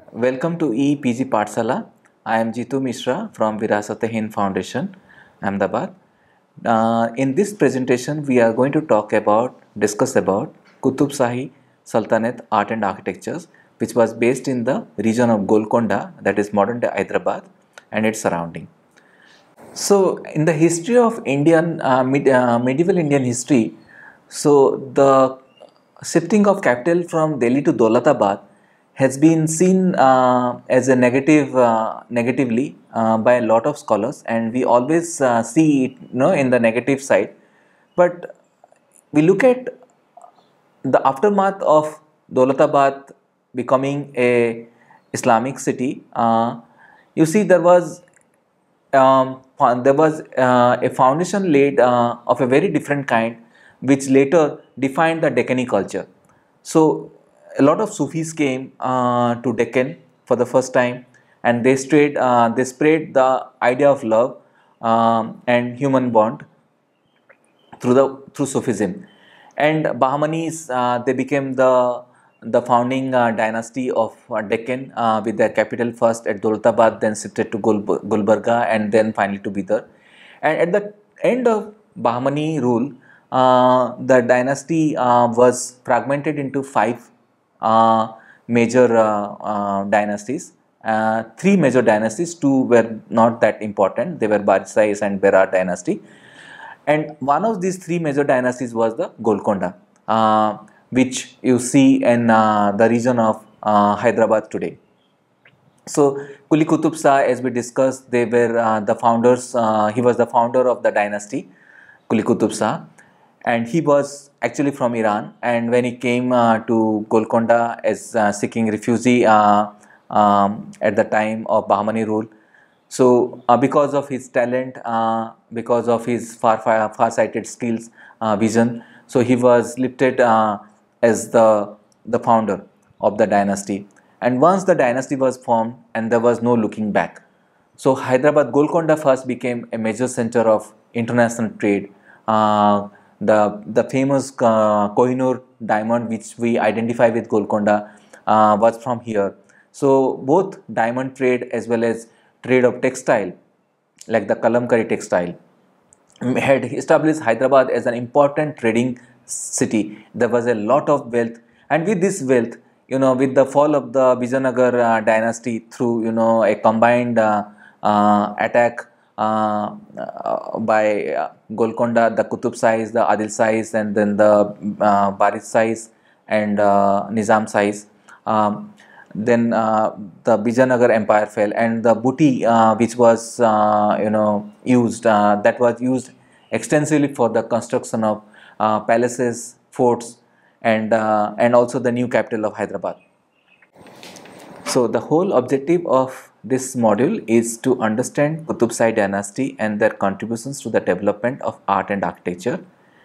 Welcome to EPG Pathshala. I am Jitu Mishra from Virasat-e-Hind Foundation, Ahmedabad. In this presentation, we are going to discuss about Qutub Shahi Sultanate Art and Architectures, which was based in the region of Golconda, that is modern day Hyderabad, and its surrounding. So, in the history of medieval Indian history, so the shifting of capital from Delhi to Daulatabad has been seen as a negatively by a lot of scholars, and we always see it, in the negative side. But we look at the aftermath of Daulatabad becoming a Islamic city. You see, there was a foundation laid of a very different kind, which later defined the Deccani culture. So, a lot of Sufis came to Deccan for the first time, and they spread the idea of love and human bond through Sufism. And Bahmanis, they became the founding dynasty of Deccan, with their capital first at Daulatabad, then shifted to Gulbarga, and then finally to Bidar. And at the end of Bahmani rule, the dynasty was fragmented into five major dynasties. Three major dynasties, two were not that important. They were Barisais and Berar dynasty. And one of these three major dynasties was the Golconda, which you see in the region of Hyderabad today. So Kuli Qutub Shah, as we discussed, they were the founders. He was the founder of the dynasty, Kuli Qutub Shah, and he was actually from Iran. And when he came to Golconda as seeking refugee at the time of Bahmani rule, so because of his talent, because of his far-sighted skills, vision, so he was lifted as the founder of the dynasty. And once the dynasty was formed, and there was no looking back. So Hyderabad, Golconda first became a major center of international trade. The famous Kohinoor diamond, which we identify with Golconda, was from here. So both diamond trade as well as trade of textile, like the Kalamkari textile, had established Hyderabad as an important trading city. There was a lot of wealth, and with this wealth, with the fall of the Vijayanagar dynasty through a combined attack by Golconda, the Qutub Shahis, the Adil Shahis, and then the Baris Shahis and Nizam Shahis. Then the Vijayanagar Empire fell, and the booty which was used, that was used extensively for the construction of palaces, forts, and also the new capital of Hyderabad. So the whole objective of this module is to understand Qutub Shahi dynasty and their contributions to the development of art and architecture.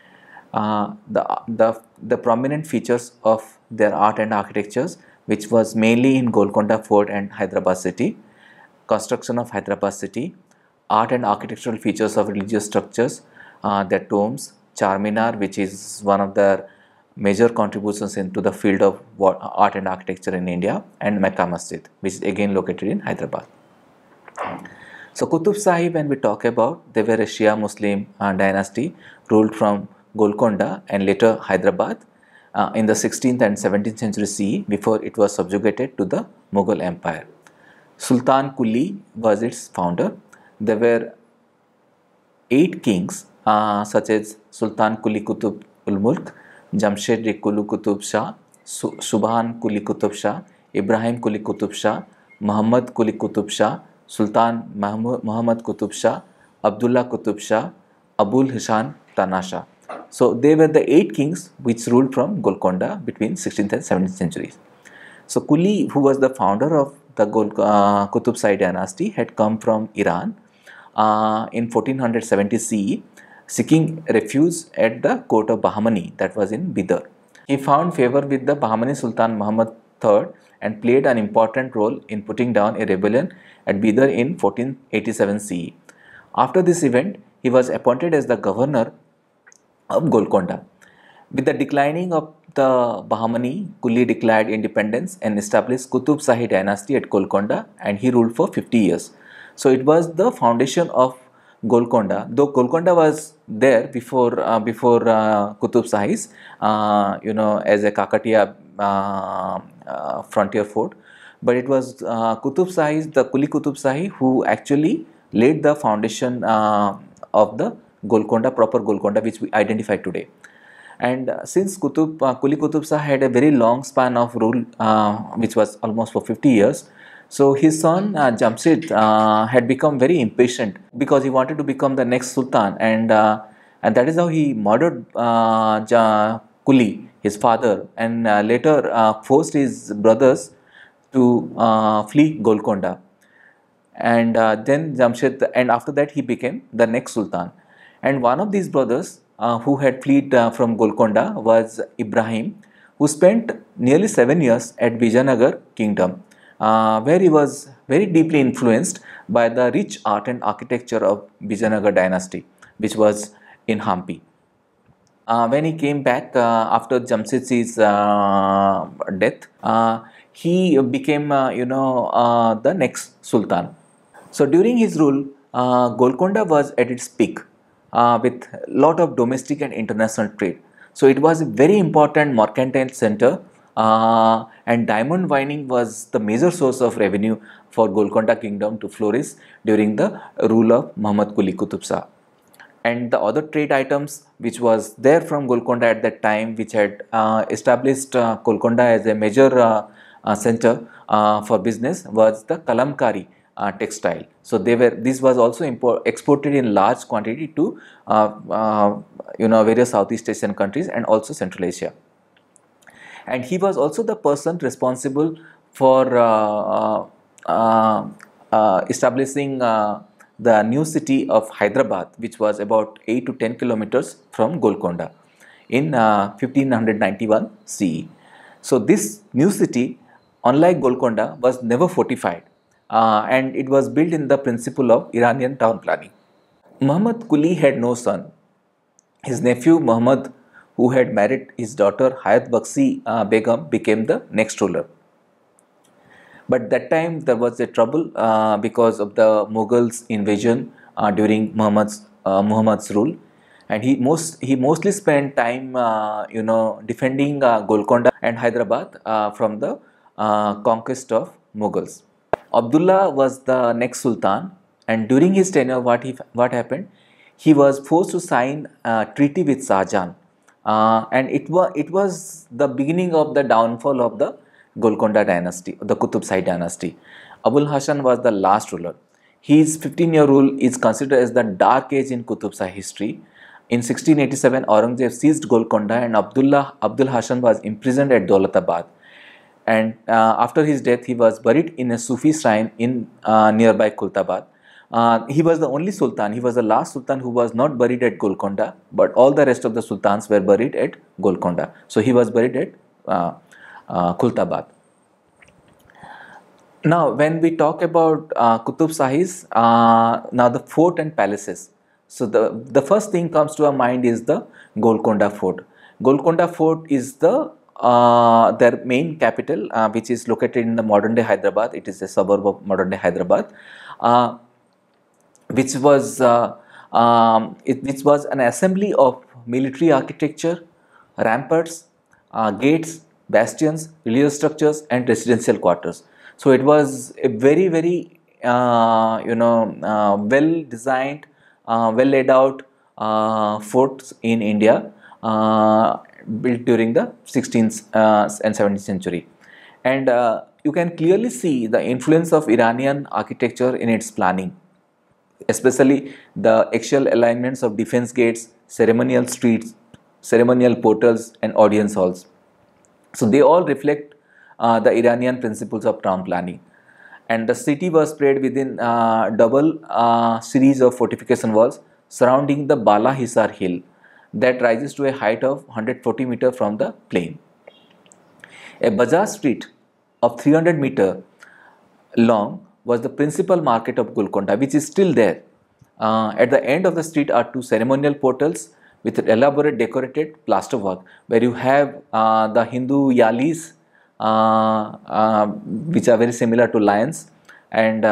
The prominent features of their art and architectures, which was mainly in Golconda Fort and Hyderabad city, construction of Hyderabad city, art and architectural features of religious structures, their tombs, Charminar, which is one of their major contributions into the field of art and architecture in India, and Mecca Masjid, which is again located in Hyderabad. So Qutub Shahi, when we talk about, they were a Shia Muslim dynasty ruled from Golconda and later Hyderabad in the 16th and 17th century CE, before it was subjugated to the Mughal Empire. Sultan Kuli was its founder. There were 8 kings such as Sultan Kuli Qutub ul Mulk, Jamshed Kuli Qutub Shah, Subhan Kuli Qutub Shah, Ibrahim Kuli Qutub Shah, Muhammad Kuli Qutub Shah, Sultan Muhammad Qutub Shah, Abdullah Qutub Shah, Abul Hishan Tanasha. So they were the 8 kings which ruled from Golconda between 16th and 17th centuries. So Kuli, who was the founder of the Qutub Shahi dynasty, had come from Iran in 1470 CE, seeking refuge at the court of Bahmani, that was in Bidar. He found favor with the Bahmani Sultan Muhammad III and played an important role in putting down a rebellion at Bidar in 1487 CE. After this event, he was appointed as the governor of Golconda. With the declining of the Bahmani, Kuli declared independence and established Qutub Shahi dynasty at Golconda, and he ruled for 50 years. So it was the foundation of Golconda, though Golconda was there before Qutub Shahis, as a Kakatiya frontier fort. But it was Qutub Shahis, the Kuli Qutub Shahi, who actually laid the foundation of the Golconda, proper Golconda, which we identify today. And since Kuli Qutub Shah had a very long span of rule, which was almost for 50 years, so his son Jamshid had become very impatient because he wanted to become the next Sultan, and that is how he murdered Kuli, his father, and later forced his brothers to flee Golconda. And then Jamshid, and after that he became the next Sultan. And one of these brothers who had fled from Golconda was Ibrahim, who spent nearly 7 years at Vijayanagar kingdom, where he was very deeply influenced by the rich art and architecture of Vijayanagar dynasty, which was in Hampi. When he came back after Jamshid's death, he became, the next Sultan. So during his rule, Golconda was at its peak with lot of domestic and international trade. So it was a very important mercantile center, and diamond mining was the major source of revenue for Golconda kingdom to flourish during the rule of Muhammad Quli Qutub Shah. And the other trade items which was there from Golconda at that time, which had established Golconda as a major center for business, was the Kalamkari textile. So this was also exported in large quantity to various Southeast Asian countries and also Central Asia. And he was also the person responsible for establishing the new city of Hyderabad, which was about 8 to 10 kilometers from Golconda in 1591 CE. So this new city, unlike Golconda, was never fortified, and it was built in the principle of Iranian town planning. Muhammad Quli had no son. His nephew Muhammad, who had married his daughter Hayat Bakshi Begum, became the next ruler. But that time there was a trouble because of the Mughals invasion during Muhammad's rule, and he mostly spent time defending Golconda and Hyderabad from the conquest of Mughals. Abdullah was the next Sultan, and during his tenure, what happened? He was forced to sign a treaty with Shah Jahan, and it was the beginning of the downfall of the Golconda dynasty, the Qutub Shahi dynasty. Abul Hasan was the last ruler. His 15-year rule is considered as the dark age in Qutub Shahi history. In 1687, Aurangzeb seized Golconda, and Abdul Hasan was imprisoned at Daulatabad. And after his death, he was buried in a Sufi shrine in nearby Kultabad. He was the only Sultan. He was the last Sultan who was not buried at Golconda, but all the rest of the Sultans were buried at Golconda. So he was buried at Kultabad. Now, when we talk about Qutub Shahis, now the fort and palaces. So the first thing comes to our mind is the Golconda Fort. Golconda Fort is their main capital, which is located in the modern day Hyderabad. It is a suburb of modern day Hyderabad, which was an assembly of military architecture, ramparts, gates, bastions, religious structures, and residential quarters. So it was a very, very well designed, well laid out forts in India, built during the 16th and 17th century. And you can clearly see the influence of Iranian architecture in its planning, especially the axial alignments of defense gates, ceremonial streets, ceremonial portals, and audience halls. So they all reflect the Iranian principles of town planning. And the city was spread within double series of fortification walls surrounding the Bala Hisar hill that rises to a height of 140 meters from the plain. A bazaar street of 300 meters long was the principal market of Golconda, which is still there. At the end of the street are two ceremonial portals with elaborate decorated plasterwork, where you have the Hindu yalis, which are very similar to lions, and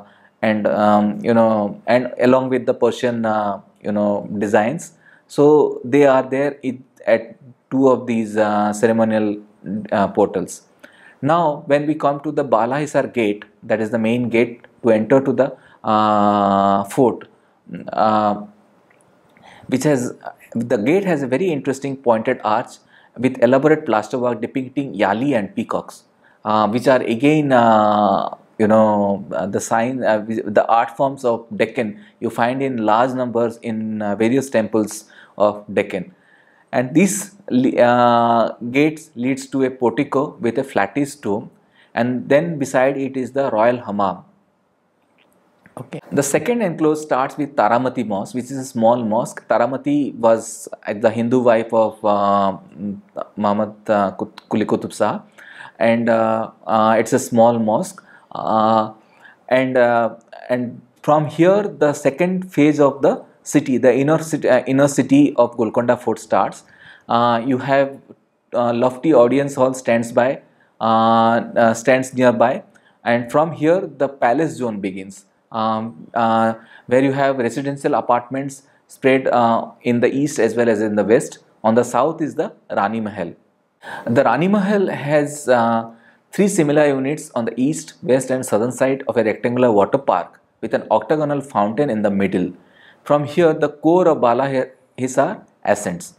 and along with the Persian designs. So they are there at two of these ceremonial portals. Now, when we come to the Balahisar gate, that is the main gate to enter to the fort, uh, which has the gate has a very interesting pointed arch with elaborate plasterwork depicting yali and peacocks, which are again the sign, the art forms of Deccan you find in large numbers in various temples of Deccan. And this gates leads to a portico with a flattish dome, and then beside it is the royal hammam. Okay. The second enclosure starts with Taramati Mosque, which is a small mosque. Taramati was the Hindu wife of Muhammad Quli Qutub Shah, and it's a small mosque. And from here, the second phase of the city, the inner city of Golconda Fort starts. You have lofty audience hall stands nearby, and from here the palace zone begins, where you have residential apartments spread in the east as well as in the west. On the south is the Rani Mahal. The Rani Mahal has three similar units on the east, west and southern side of a rectangular water park with an octagonal fountain in the middle. From here, the core of Bala Hisar ascends.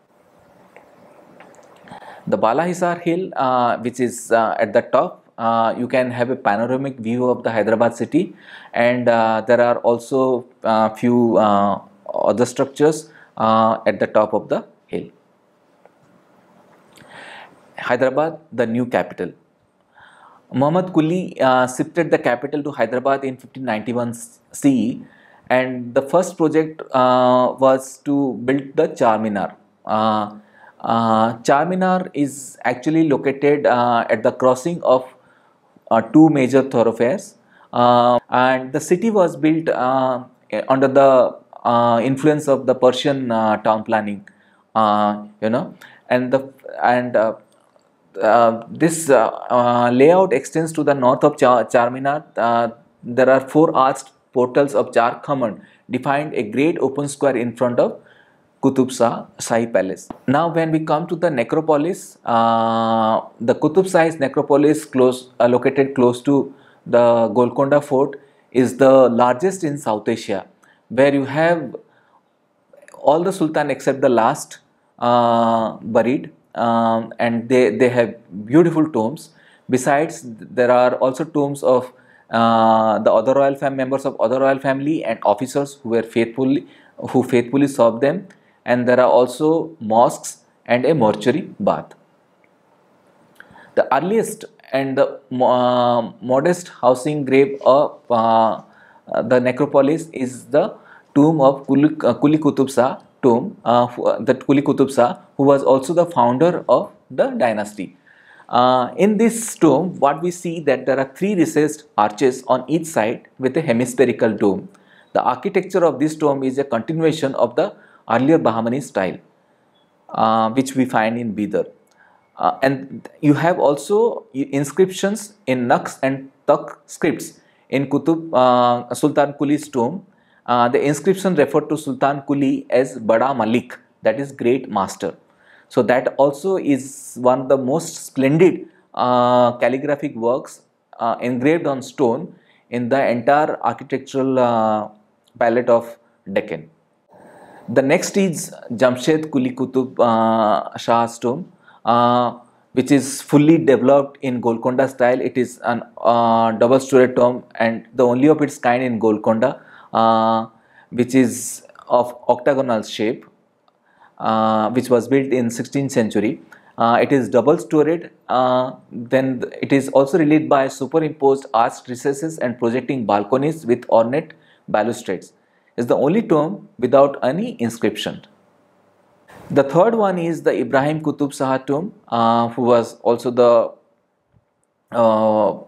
The Bala Hisar hill, which is at the top, you can have a panoramic view of the Hyderabad city, and there are also few other structures at the top of the hill. Hyderabad, the new capital. Muhammad Quli shifted the capital to Hyderabad in 1591 CE, and the first project was to build the Charminar. Charminar is actually located at the crossing of two major thoroughfares, and the city was built under the influence of the Persian town planning, and this layout extends to the north of Charminar. There are four arched portals of Char Khaman, defined a great open square in front of Qutub Shah Shahi Palace. Now, when we come to the necropolis, the Qutub Shahi's necropolis, located close to the Golconda Fort, is the largest in South Asia, where you have all the sultan except the last buried, and they have beautiful tombs. Besides, there are also tombs of the other members of other royal family and officers who faithfully served them, and there are also mosques and a mortuary bath. The earliest and the modest housing grave of the necropolis is the tomb of Quli Qutub Shah Quli Qutub Shah, who was also the founder of the dynasty. In this tomb, what we see that there are three recessed arches on each side with a hemispherical dome. The architecture of this tomb is a continuation of the earlier Bahmani style, which we find in Bidar. And you have also inscriptions in Naqsh and Takh scripts in Sultan Quli's tomb. The inscription referred to Sultan Quli as Bada Malik, that is great master. So that also is one of the most splendid calligraphic works engraved on stone in the entire architectural palette of Deccan. The next is Jamshed Quli Qutub Shah's tomb, which is fully developed in Golconda style. It is an double-storied tomb and the only of its kind in Golconda, which is of octagonal shape, which was built in 16th century. It is double-storied. Then it is also relieved by superimposed arched recesses and projecting balconies with ornate balustrades. It is the only tomb without any inscription. The third one is the Ibrahim Qutub Shah tomb, who was also the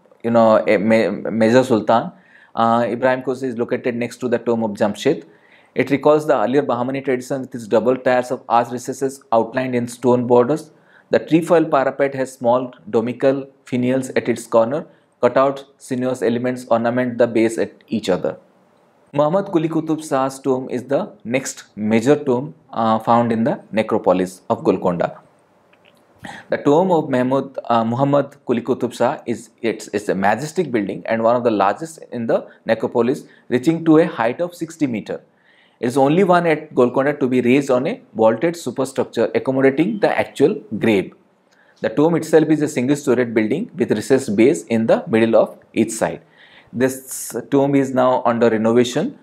a major sultan. Ibrahim Qutub is located next to the tomb of Jamshed. It recalls the earlier Bahmani tradition with its double tiers of arch recesses outlined in stone borders. The trefoil parapet has small domical finials at its corner. Cutout sinuous elements ornament the base at each other. Muhammad Quli Qutub Shah's tomb is the next major tomb found in the necropolis of Golconda. The tomb of Muhammad Quli Qutub Shah is a majestic building and one of the largest in the necropolis, reaching to a height of 60 meters. It is only one at Golconda to be raised on a vaulted superstructure accommodating the actual grave. The tomb itself is a single-storied building with recessed base in the middle of each side. This tomb is now under renovation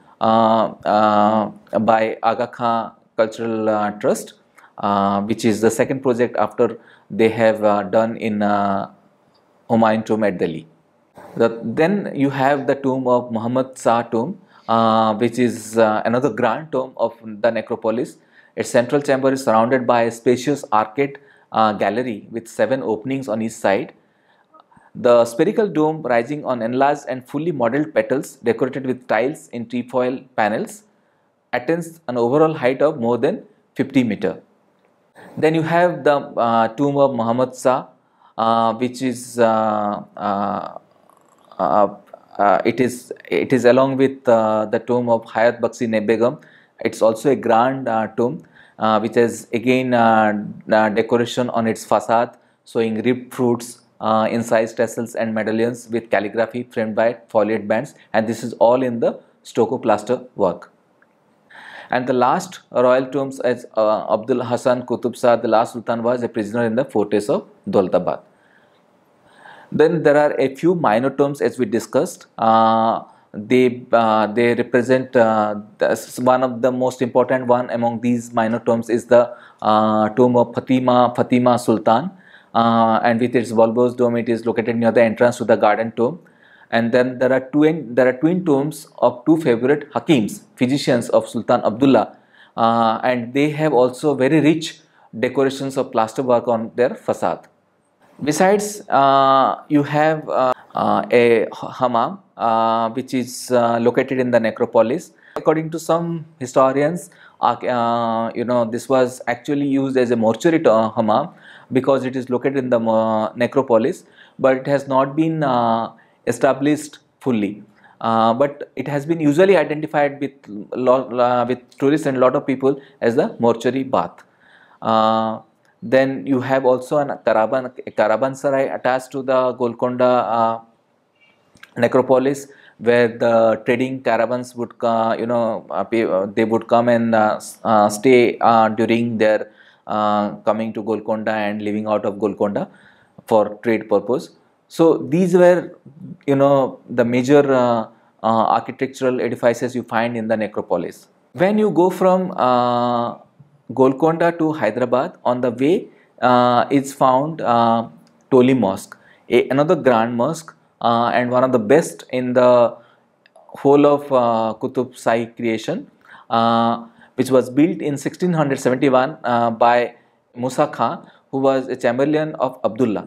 by Aga Khan Cultural Trust, which is the second project after they have done in Humayun tomb at Delhi. Then you have the tomb of Muhammad Shah tomb, which is another grand tomb of the necropolis. Its central chamber is surrounded by a spacious arcade gallery with 7 openings on each side. The spherical dome rising on enlarged and fully modeled petals decorated with tiles in trefoil panels attains an overall height of more than 50 meters. Then you have the tomb of Muhammad Shah, which is it is along with the tomb of Hayat Bakshi Begum. It's also a grand tomb which has again decoration on its facade showing ribbed fruits, incised tassels and medallions with calligraphy framed by foliate bands, and this is all in the stucco plaster work. And the last royal tombs as Abdul Hasan Qutub Shah, the last Sultan, was a prisoner in the fortress of Daulatabad. Then there are a few minor tombs as we discussed. They represent one of the most important one among these minor tombs is the tomb of Fatima Sultan, and with its bulbous dome, it is located near the entrance to the garden tomb. And then there are twin tombs of 2 favorite Hakims, physicians of Sultan Abdullah, and they have also very rich decorations of plaster work on their facade. Besides, you have a hammam which is located in the necropolis. According to some historians, this was actually used as a mortuary hammam because it is located in the necropolis, but it has not been established fully. But it has been usually identified with tourists and a lot of people as the mortuary bath. Then you have also a caravanserai attached to the Golconda necropolis, where the trading caravans would they would come and stay during their coming to Golconda and living out of Golconda for trade purpose. So these were the major architectural edifices you find in the necropolis. When you go from Golconda to Hyderabad, on the way is found Toli Mosque, another grand mosque and one of the best in the whole of Qutub Shahi creation, which was built in 1671 by Musa Khan, who was a chamberlain of Abdullah.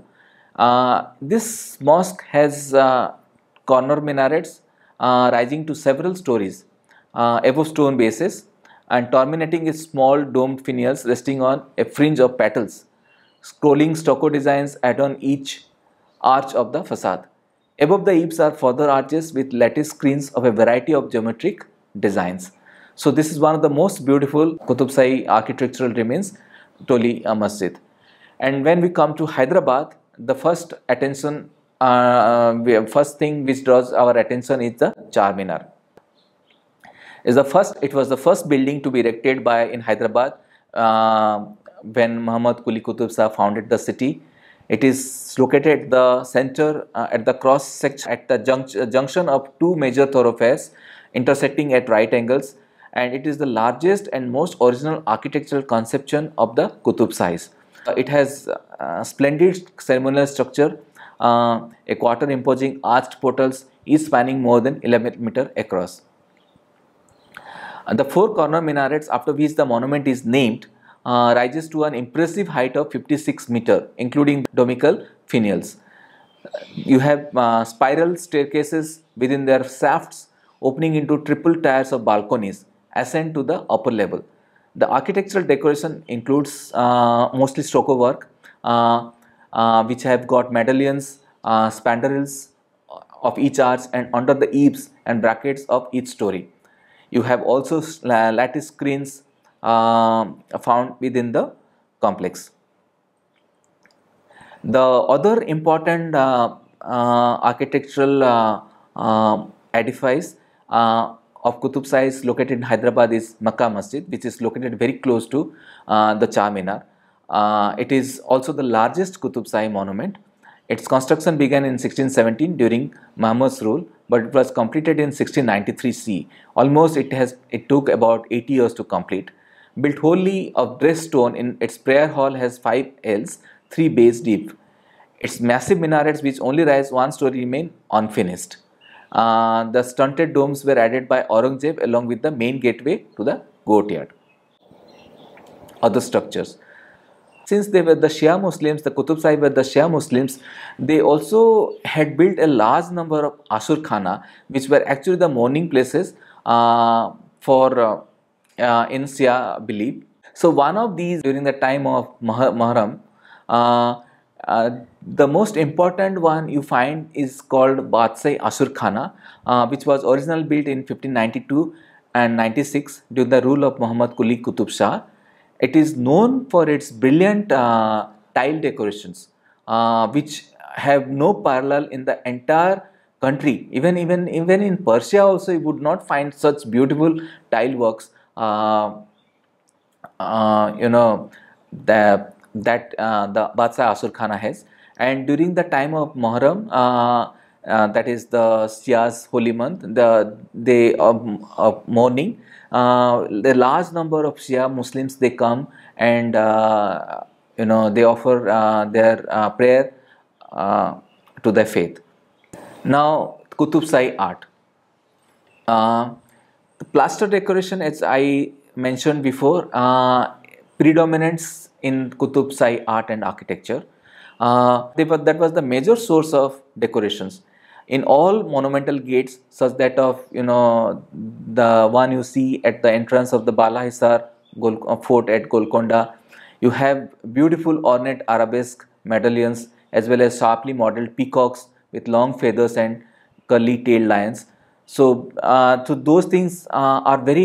This mosque has corner minarets rising to several stories above stone bases, and terminating is small domed finials resting on a fringe of petals. Scrolling stucco designs adorn each arch of the facade. Above the eaves are further arches with lattice screens of a variety of geometric designs. So this is one of the most beautiful Qutub Shahi architectural remains, Toli Masjid. And when we come to Hyderabad, the first thing which draws our attention is the Charminar. It was the first building to be erected in Hyderabad when Muhammad Quli Qutub Shah founded the city. It is located at the center, at the cross section, at the junction of 2 major thoroughfares intersecting at right angles, and it is the largest and most original architectural conception of the Qutub Shahis. It has splendid ceremonial structure, a quarter imposing arched portals, each spanning more than 11 meters across. The 4 corner minarets after which the monument is named rises to an impressive height of 56 meters, including domical finials. You have spiral staircases within their shafts opening into triple tiers of balconies, ascend to the upper level. The architectural decoration includes mostly stucco work, which have got medallions, spandrels of each arch and under the eaves and brackets of each story. You have also lattice screens found within the complex. The other important architectural edifice of Qutub Shah is located in Hyderabad is Makkah Masjid, which is located very close to the Charminar. It is also the largest Qutub Shahi monument. Its construction began in 1617 during Muhammad's rule, but it was completed in 1693 CE. Almost it took about 80 years to complete. Built wholly of dressed stone, in its prayer hall has 5 Ls, 3 bays deep. Its massive minarets, which only rise 1 story, remain unfinished. The stunted domes were added by Aurangzeb along with the main gateway to the courtyard. Other structures. Since they were the Shia Muslims, the Qutub Shahi were the Shia Muslims, they also had built a large number of Ashur Khana, which were actually the mourning places in Shia belief. So one of these during the time of Muharram, the most important one you find is called Badsai Ashur Khana, which was originally built in 1592 and 96 during the rule of Muhammad Quli Qutub Shah. It is known for its brilliant tile decorations, which have no parallel in the entire country. Even in Persia also you would not find such beautiful tile works. The Badsai Ashur Khana has. And during the time of Muharram, that is the Shia's holy month, the day of mourning, the large number of Shia Muslims, they come and they offer their prayer to their faith. Now, Qutub Shahi art. The plaster decoration, as I mentioned before, predominates in Qutub Shahi art and architecture. That was the major source of decorations in all monumental gates, such that of the one you see at the entrance of the Bala Hisar fort at Golconda. You have beautiful ornate arabesque medallions as well as sharply modeled peacocks with long feathers and curly tailed lions. So those things are very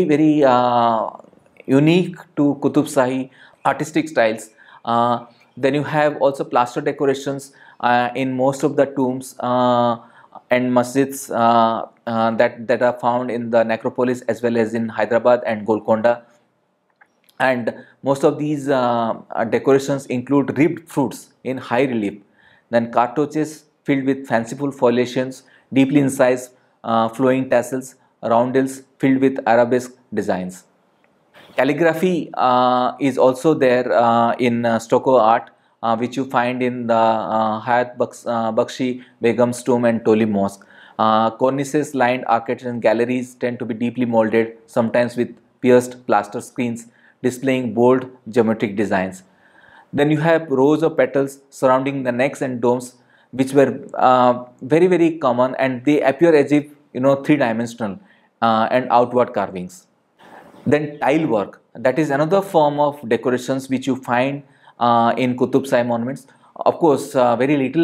unique to Qutub Shahi artistic styles. Then you have also plaster decorations in most of the tombs and masjids that are found in the necropolis as well as in Hyderabad and Golconda. And most of these decorations include ribbed fruits in high relief, then cartouches filled with fanciful foliations, deeply incised flowing tassels, roundels filled with arabesque designs. Calligraphy is also there in stucco art, which you find in the Hayat Bakshi Begum's tomb and Toli Mosque. Cornices lined arcades and galleries tend to be deeply molded, sometimes with pierced plaster screens displaying bold geometric designs. Then you have rows of petals surrounding the necks and domes, which were very common, and they appear as if three-dimensional and outward carvings. Then tile work, that is another form of decorations which you find in Qutub Shahi monuments. Of course, very little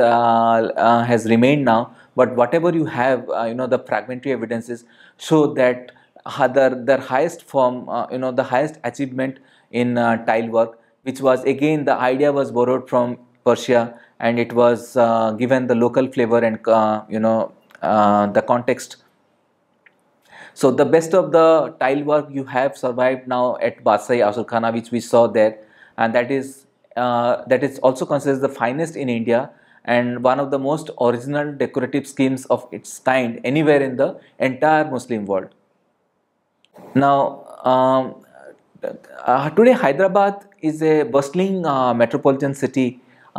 has remained now, but whatever you have, the fragmentary evidences show that their highest form, the highest achievement in tile work, which was again the idea was borrowed from Persia, and it was given the local flavor and the context. So the best of the tile work you have survived now at Badsai Ashur Khana, which we saw there, and that is also considered the finest in India and one of the most original decorative schemes of its kind anywhere in the entire Muslim world. Now, today Hyderabad is a bustling metropolitan city,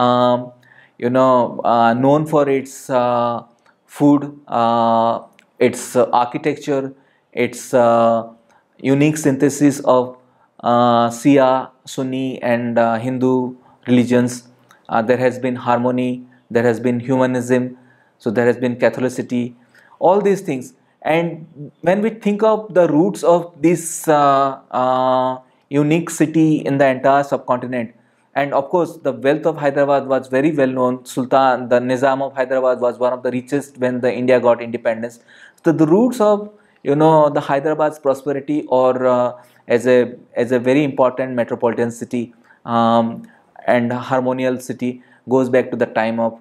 known for its food, its architecture, its unique synthesis of Shia, Sunni and Hindu religions. There has been harmony, there has been humanism, so there has been Catholicity, all these things. And when we think of the roots of this unique city in the entire subcontinent, and of course the wealth of Hyderabad was very well known. Sultan, the Nizam of Hyderabad, was one of the richest when the India got independence. So the roots of the Hyderabad's prosperity, or as a very important metropolitan city and harmonious city, goes back to the time of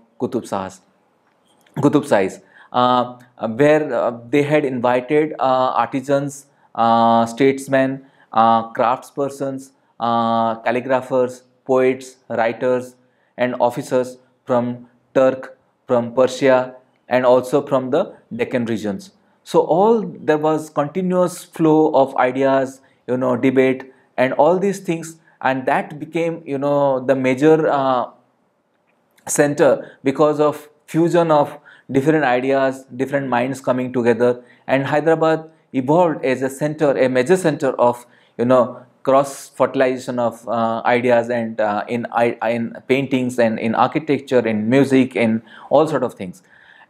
Qutub Shahis, where they had invited artisans, statesmen, craftspersons, calligraphers, poets, writers, and officers from Turk, from Persia, and also from the Deccan regions. So all there was continuous flow of ideas, debate, and all these things, and that became the major center because of fusion of different ideas, different minds coming together, and Hyderabad evolved as a center, a major center of cross fertilization of ideas, and in paintings and in architecture, in music, in all sort of things.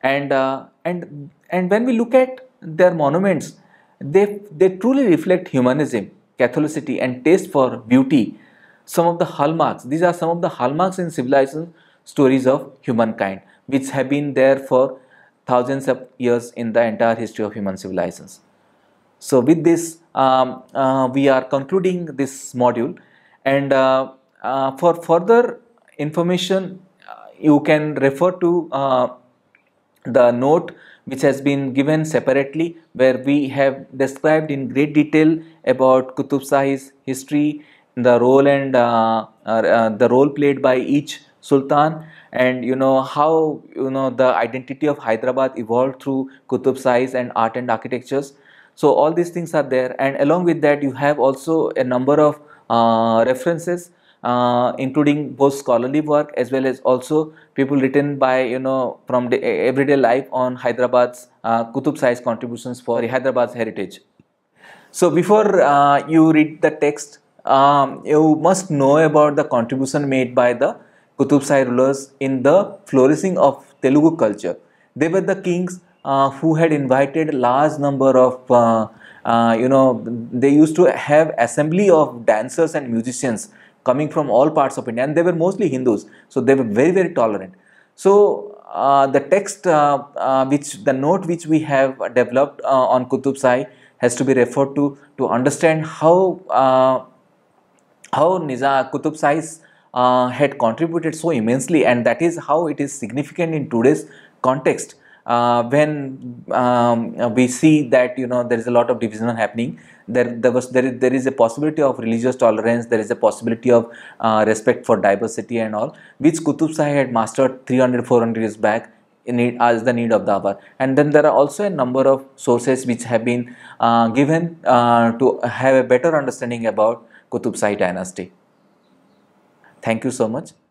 And when we look at their monuments, they truly reflect humanism, Catholicity, and taste for beauty. Some of the hallmarks, these are some of the hallmarks in civilization stories of humankind, which have been there for thousands of years in the entire history of human civilizations. So with this, we are concluding this module, and for further information, you can refer to the note which has been given separately, where we have described in great detail about Qutub Shahi's history, the role and the role played by each sultan, and how the identity of Hyderabad evolved through Qutub Shahis and art and architectures. So all these things are there, and along with that you have also a number of references, including both scholarly work as well as also people written by from the everyday life on Hyderabad's Qutub Shah's contributions for Hyderabad's heritage. So before you read the text, you must know about the contribution made by the Qutub Shahi rulers in the flourishing of Telugu culture. They were the kings who had invited large number of they used to have assembly of dancers and musicians coming from all parts of India, and they were mostly Hindus, so they were very, very tolerant. So the text, the note which we have developed on Qutub Shahi has to be referred to understand how Qutub Shahis had contributed so immensely, and that is how it is significant in today's context. When we see that there is a lot of division happening, there is a possibility of religious tolerance, there is a possibility of respect for diversity and all, which Qutub Shahi had mastered 300-400 years back as the need of the hour. And then there are also a number of sources which have been given to have a better understanding about Qutub Shahi dynasty. Thank you so much.